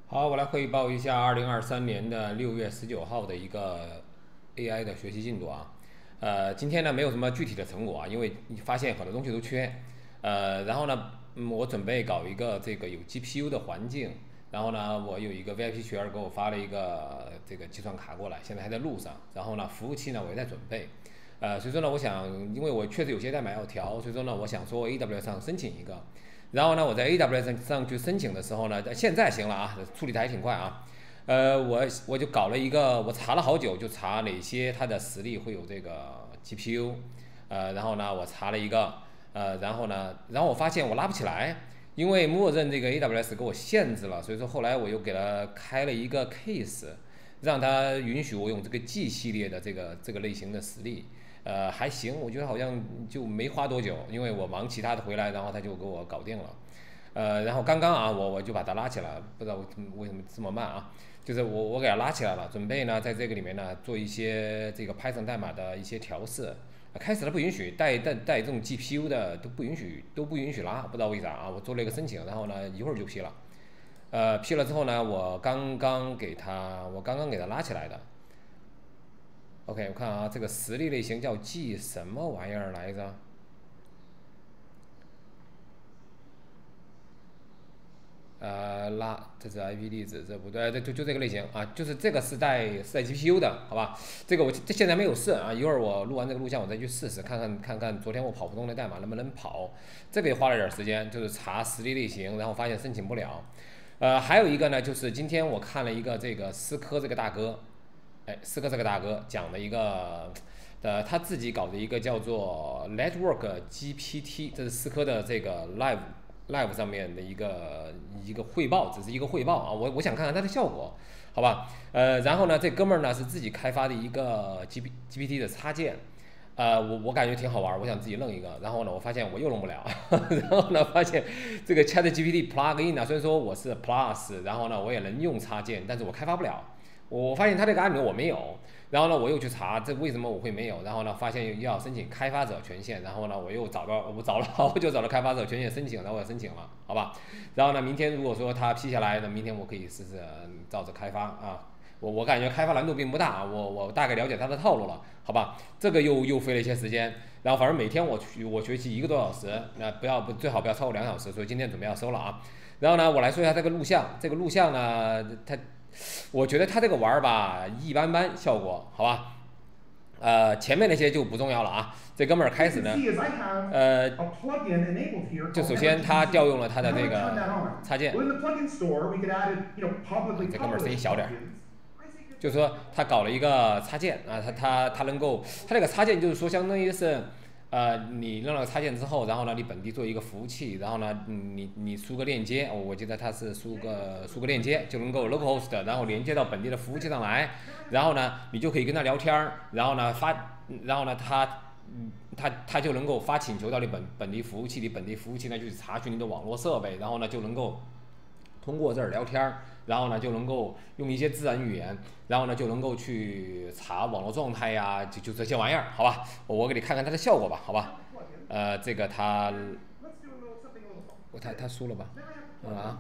好，我来汇报一下2023年的6月19号的一个 AI 的学习进度啊。今天呢没有什么具体的成果啊，因为发现很多东西都缺。然后呢，我准备搞一个这个有 GPU 的环境，然后呢，我有一个 VIP 学员给我发了一个这个计算卡过来，现在还在路上。然后呢，服务器呢我也在准备。所以说呢，我想，因为我确实有些代码要调，所以说呢，我想说 AWS 上申请一个。然后呢，我在 AWS 上去申请的时候呢，现在行了啊，处理的还挺快啊。我就搞了一个，我查了好久，就查哪些它的实力会有这个 GPU。然后呢，我查了一个，然后我发现我拉不起来，因为默认这个 AWS 给我限制了，所以说后来我又给它开了一个 case，让它允许我用这个 G 系列的这个类型的实例。还行，我觉得好像就没花多久，因为我忙其他的回来，然后他就给我搞定了。然后刚刚啊，我就把它拉起来了，不知道为什么这么慢啊，就是我给它拉起来了，准备呢在这个里面呢做一些这个 Python 代码的一些调试。开始它不允许带这种 GPU 的都不允许拉，不知道为啥啊，我做了一个申请，然后呢一会儿就批了。批了之后呢，我刚刚给它拉起来的。OK，我看啊，这个实例类型叫 G 什么玩意儿来着？这是 IP 地址，这不对，就这个类型啊，就是这个是带 GPU 的，好吧？这个这现在没有试啊，一会儿我录完这个录像，我再去试试，看看昨天我跑普通的代码能不能跑。这个也花了点时间，就是查实例类型，然后发现申请不了。还有一个呢，就是今天我看了一个这个思科这个大哥，思科这个大哥讲了一个，他自己搞的一个叫做 Network GPT，这是思科的这个 Live 上面的一个汇报，只是一个汇报啊，我想看看它的效果，好吧？然后呢，这哥们儿呢是自己开发的一个 GPT 的插件。我感觉挺好玩，我想自己弄一个，然后呢，我发现我又弄不了，然后呢，发现这个 ChatGPT Plugin 呢，虽然说我是 Plus，然后呢，我也能用插件，但是我开发不了。我发现它这个按钮我没有，然后呢，我又去查这为什么我会没有，然后呢，发现要申请开发者权限，然后呢，我又找了好久找了开发者权限申请，然后我申请了，好吧？然后呢，明天如果说他批下来，那明天我可以试试照着开发啊。我感觉开发难度并不大，我大概了解它的套路了，好吧？这个又费了一些时间，然后反正每天我学习1个多小时，那最好不要超过2小时，所以今天准备要收了啊。然后呢，我来说一下这个录像，这个录像呢，我觉得它这个玩儿吧一般般，效果好吧。前面那些就不重要了啊。这哥们儿开始呢，呃，就首先他调用了他的这个插件，这哥们儿声音小点儿。就是说他搞了一个插件啊，他能够，他这个插件就是说相当于是，你弄了插件之后，然后呢你本地做一个服务器，然后呢你输个链接，我记得他是输个链接就能够 localhost，然后连接到本地的服务器上来，然后呢你就可以跟他聊天儿，然后呢他就能够发请求到你本地服务器，你本地服务器呢去查询你的网络设备，然后呢就能够通过这儿聊天儿，然后呢就能够用一些自然语言，然后呢就能够去查网络状态呀，就这些玩意儿，好吧？我给你看看它的效果吧，好吧？这个他输了吧？啊，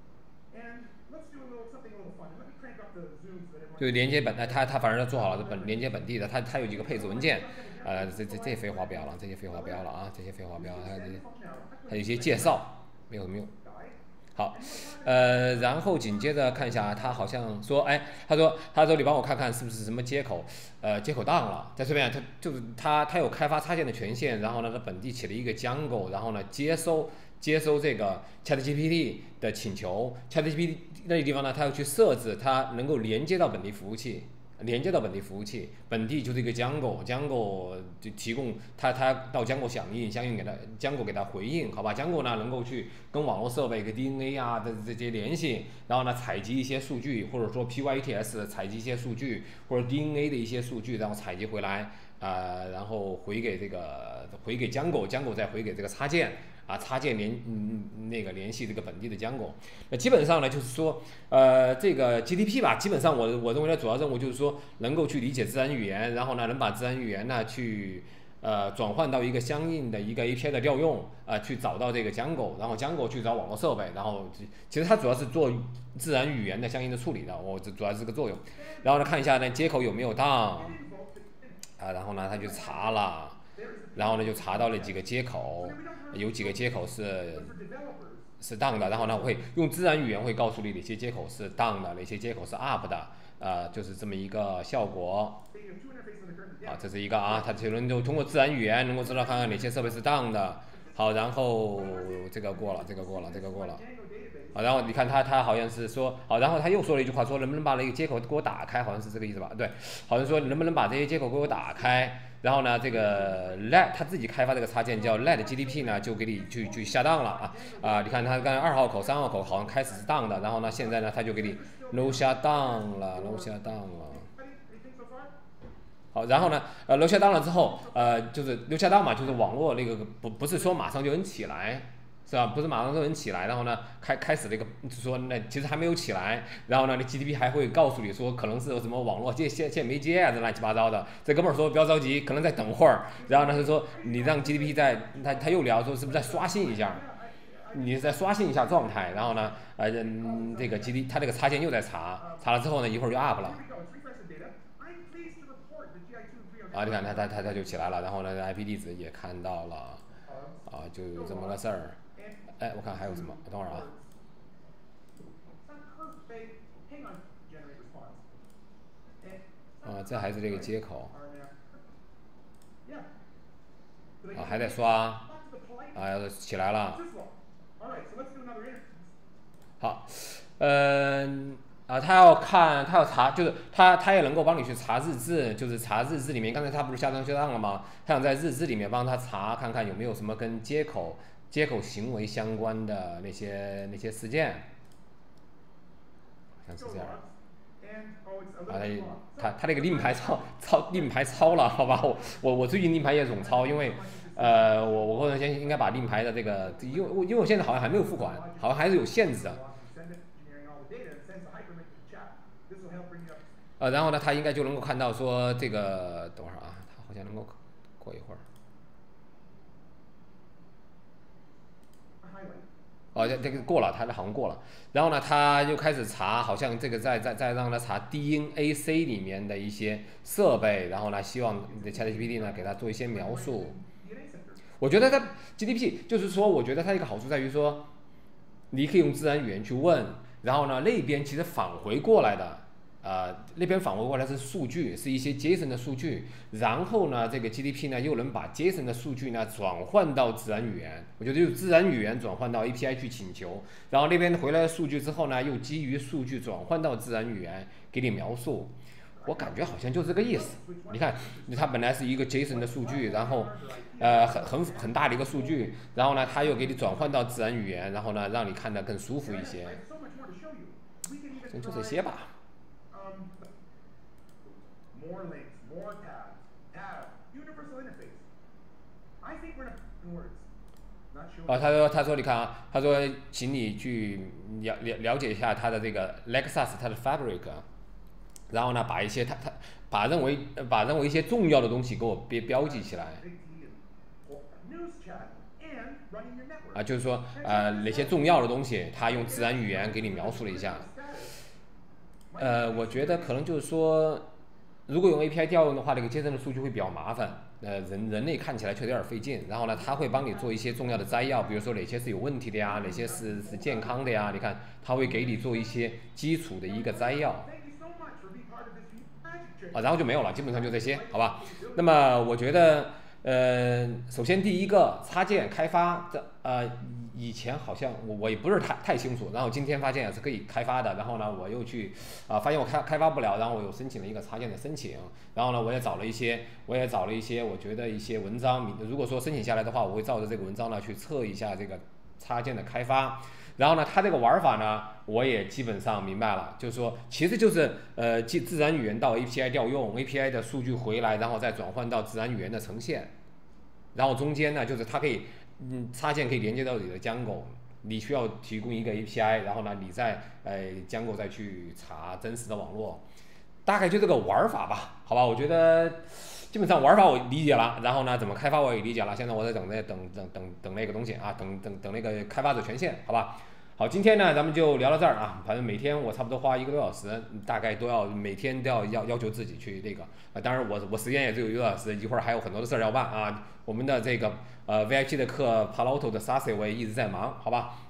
就连接他反正做好了连接本地的，他有几个配置文件。这些废话不要了，这些废话不要了啊，这些废话不要了，还有一些介绍，没有什么用。好，然后紧接着看一下，他好像说，他说你帮我看看是不是什么接口，接口当了。在这边他有开发插件的权限，然后呢，他本地起了一个 Django，然后呢接收这个 ChatGPT 的请求，ChatGPT 那个地方呢，他要去设置它能够连接到本地服务器。本地就是一个 Django 就提供它到 Django 响应给它 Django 给它回应，好吧？Django 呢能够去跟网络设备、跟 DNA 啊的这些联系，然后呢采集一些数据，或者说 PYTS 采集一些数据，或者 DNA 的一些数据，然后采集回来，然后回给Django 再回给这个插件。插件联系这个本地的 Django。那基本上呢，就是说，这个 GDP 吧，基本上我认为的主要任务就是说，能够去理解自然语言，然后呢，能把自然语言呢去转换到一个相应的一个 API 的调用，去找到这个 Django， 然后 Django 去找网络设备，然后其实它主要是做自然语言的相应的处理的，我主要是这个作用。然后呢，看一下呢接口有没有 down，然后呢他就查了，然后呢就查到了几个接口，有几个接口是 down 的，然后呢会用自然语言会告诉你哪些接口是 down 的，哪些接口是 up 的，就是这么一个效果。这是一个它就能就通过自然语言能够知道看看哪些设备是 down 的。好，然后这个过了。然后你看他好像是说，然后他又说了一句话，说能不能把那个接口给我打开，好像是这个意思吧？对，好像说能不能把这些接口给我打开。然后呢，这个 Let 他自己开发这个插件叫 Let GDP 呢，就给你去下档了你看他刚才2号口、3号口好像开始是 down 的，然后呢现在呢他就给你 low 下档了。好，然后呢，楼下档了之后，就是楼下档嘛，就是网络那个不是说马上就能起来，是吧？不是马上就能起来，然后呢，开始那个就说那其实还没有起来，然后呢，那 GDP 还会告诉你说可能是有什么网络线没接这乱七八糟的。这哥们儿说不要着急，可能再等会儿。然后呢，他说你让 GDP 他又聊说是不是再刷新一下，你再刷新一下状态，然后呢，这个 GDP 他这个插件又在查了之后呢，一会儿就 up 了。你看它就起来了，然后呢 IP 地址也看到了，就这么个事儿。我看还有什么？等会儿这还是这个接口，还在刷，起来了。好，他要查，就是他也能够帮你去查日志，就是查日志里面，刚才他不是下档了吗？他想在日志里面帮他查看看有没有什么跟接口行为相关的那些事件，像是这样。他这个令牌抄了，好吧？我最近令牌也总抄，因为我个人相信应该把令牌的这个，因为我现在好像还没有付款，好像还是有限制的。然后呢，他应该就能够看到说这个，等会儿他好像能够过一会儿。这个过了，他好像过了。然后呢，他又开始查，好像这个再让他查 DNAC 里面的一些设备，然后呢，希望ChatGPT 呢给他做一些描述。我觉得它 GDP 就是说，我觉得它一个好处在于说，你可以用自然语言去问，然后呢，那边其实返回过来的。那边返回过来是数据，是一些 JSON 的数据，然后呢，这个 GDP 呢又能把 JSON 的数据呢转换到自然语言，我觉得用自然语言转换到 API 去请求，然后那边回来的数据之后呢，又基于数据转换到自然语言给你描述，我感觉好像就这个意思。你看，它本来是一个 JSON 的数据，然后很大的一个数据，然后呢，它又给你转换到自然语言，然后呢，让你看得更舒服一些，好像就这些吧。More links, more tabs, universal interface. I think we're in words. 他说你看他说请你去了解一下他的这个 Lexus 它的 Fabric， 然后呢把一些他认为一些重要的东西给我标记起来。就是说哪些重要的东西，他用自然语言给你描述了一下。我觉得可能就是说。如果用 API 调用的话，这个接生的数据会比较麻烦，人类看起来确实有点费劲。然后呢，它会帮你做一些重要的摘要，比如说哪些是有问题的呀，哪些是健康的呀。你看，它会给你做一些基础的一个摘要。然后就没有了，基本上就这些，好吧？那么我觉得，首先第一个插件开发，以前好像我也不是太清楚，然后今天发现也是可以开发的，然后呢我又去发现我开发不了，然后我又申请了一个插件的申请，然后呢我也找了一些我觉得一些文章，如果说申请下来的话，我会照着这个文章呢去测一下这个插件的开发，然后呢它这个玩法呢我也基本上明白了，就是说其实就是自然语言到 API 调用 API 的数据回来，然后再转换到自然语言的呈现，然后中间呢就是它可以插件可以连接到你的 Django， 你需要提供一个 API， 然后呢，你再Django再去查真实的网络， 大概就这个玩法吧，好吧，我觉得基本上玩法我理解了，然后呢，怎么开发我也理解了，现在我在等那个东西啊，等那个开发者权限，好吧。好，今天呢咱们就聊到这儿啊，反正每天我差不多花1个多小时，大概都要每天都要求自己去这个，当然我时间也只有1个多小时，一会儿还有很多的事儿要办啊。我们的这个VIP 的课 Palo Alto 的 SASE 我也一直在忙，好吧。